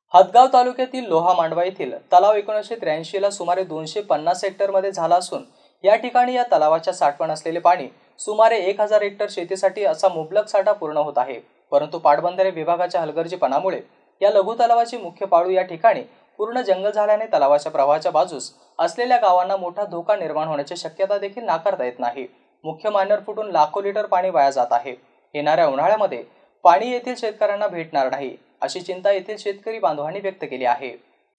हदगाव तालुक्यातील लोहा मांडवा येथील तलाव 1983 ला सुमारे 250 हेक्टरमध्ये झाला असून या ठिकाणी या तलावाच्या साठवण असलेले पाणी सुमारे 1000 हेक्टर शेतीसाठी असा मुबलक साठा पूर्ण होत आहे। परंतु पाटबंधारे विभागाच्या हलगर्जीपणामुळे या लघु तलावाची मुख्य पाळू या ठिकाणी पूर्ण जंगल झाल्याने तलावाच्या प्रवाहाच्या बाजूस असलेल्या गावांना मोठा धोका निर्माण होण्याची शक्यता देखील नाकारता येत नाही। मुख्य मान्यर फुटून लाखो लिटर पाणी वाया जात आहे। येणाऱ्या उन्हाळ्यामध्ये पाणी येथील शेतकऱ्यांना भेटणार नाही अशी चिंता येथील शेतकरी बांधवांनी व्यक्त केली आहे।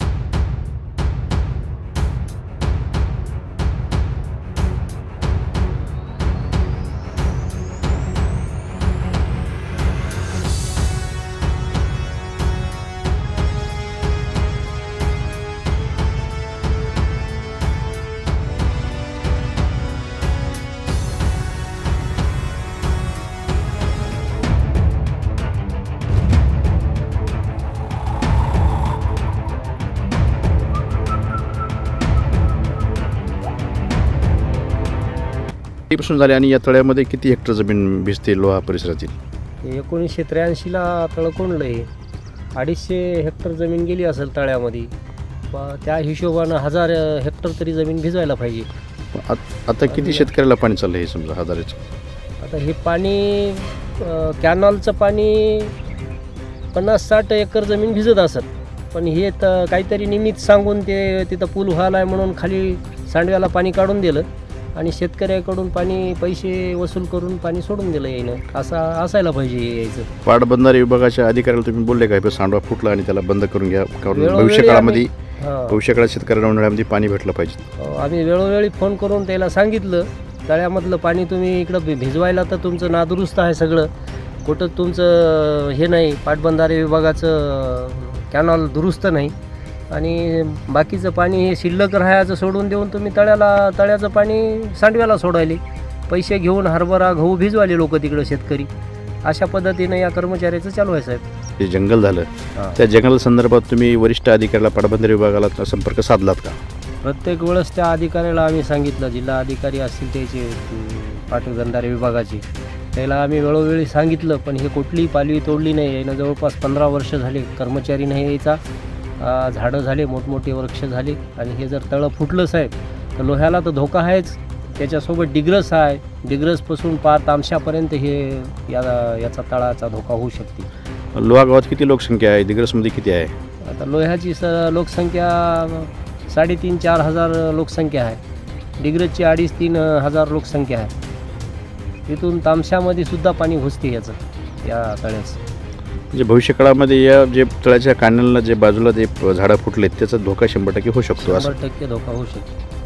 पासून झाले आणि या तळ्यामध्ये किती हेक्टर जमीन भिजते लोहा परिसरातील? 1983 ला तळ कोंडलं आहे। 250 हेक्टर जमीन गेली असेल तळ्यामध्ये। त्या हिशोबानं 1000 हेक्टर तरी जमीन भिजवायला पाहिजे। आता किती शेतकऱ्याला पाणी चाललं हे समजा 1000चं? आता हे पाणी कॅनलचं पाणी 50-60 एकर जमीन भिजत असत, पण हे तर काहीतरी निमित्त सांगून ते तिथं पूल व्हायला आहे म्हणून खाली सांडव्याला पाणी काढून दिलं आणि शेतकऱ्याकडून पाणी पैसे वसूल करून पाणी सोडून दिलं यायनं। असं असायला पाहिजे यायचं। पाटबंधारे विभागाच्या अधिकाऱ्याला तुम्ही बोलले का सांडवा फुटला आणि त्याला बंद करून घ्या, कारण भविष्यकाळात शेतकऱ्यांना उन्हाळ्यामध्ये पाणी भेटलं पाहिजे। आम्ही वेळोवेळी फोन करून त्याला सांगितलं, तळ्यामधलं पाणी तुम्ही इकडं भिजवायला तर तुमचं नादुरुस्त आहे सगळं, कुठं तुमचं हे नाही, पाटबंधारे विभागाचं कॅनॉल दुरुस्त नाही आणि बाकीचं पाणी हे शिल्लक राहायचं सोडून देऊन तुम्ही तळ्याचं पाणी सांडव्याला सोडायले पैसे घेऊन हरभरा गहू भिजवाले लोक तिकडं शेतकरी। अशा पद्धतीने या कर्मचाऱ्याचं चालू आहे साहेब। हे जंगल झालं, त्या जंगल संदर्भात तुम्ही वरिष्ठ अधिकाऱ्याला पाटबंधारे विभागाला संपर्क साधलात का? प्रत्येक वेळेस त्या अधिकाऱ्याला आम्ही सांगितलं, जिल्हा अधिकारी असतील त्याचे पाटबंधारे विभागाचे, त्याला आम्ही वेळोवेळी सांगितलं, पण हे कुठलीही पालवी तोडली नाही। यानं जवळपास 15 वर्ष झाले कर्मचारी नाही यायचा, झाडं झाले, मोठमोठे वृक्ष झाले आणि हे जर तळं फुटलं साहेब तर लोह्याला तर धोका आहेच, त्याच्यासोबत डिग्रस आहे, डिग्रसपासून पार तामशापर्यंत हे याचा तळाचा धोका होऊ शकते। लोहा गावात किती लोकसंख्या आहे, डिग्रसमध्ये किती आहे? आता लोह्याची लोकसंख्या 3,500-4 हजार लोकसंख्या आहे, डिग्रसची 2,500-3 हजार लोकसंख्या आहे। तिथून तामशामध्ये सुद्धा पाणी घुसते याचं या तळ्याचं। म्हणजे भविष्यकाळामध्ये या जे तळ्याच्या कानाला जे बाजूला जे झाडं फुटलेत त्याचा धोका 100% होऊ शकतो। 100% धोका होऊ शकतो।